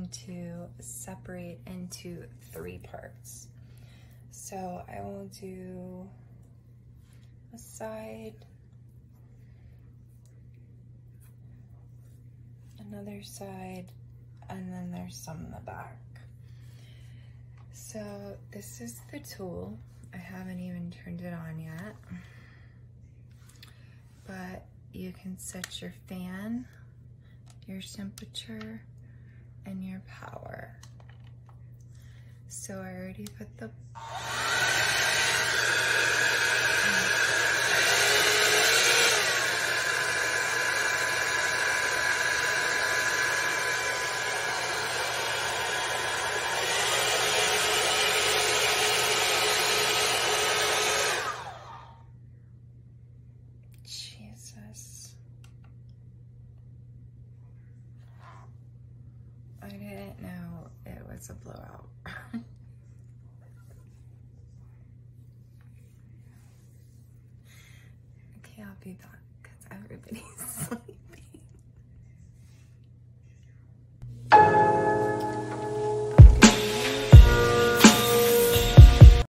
going to separate into 3 parts. So I will do a side, another side, and then there's some in the back. So this is the tool. I haven't even turned it on yet, but you can set your fan, your temperature, and your power. So I already put the Jesus. I didn't know it was a blowout. Okay, I'll be back.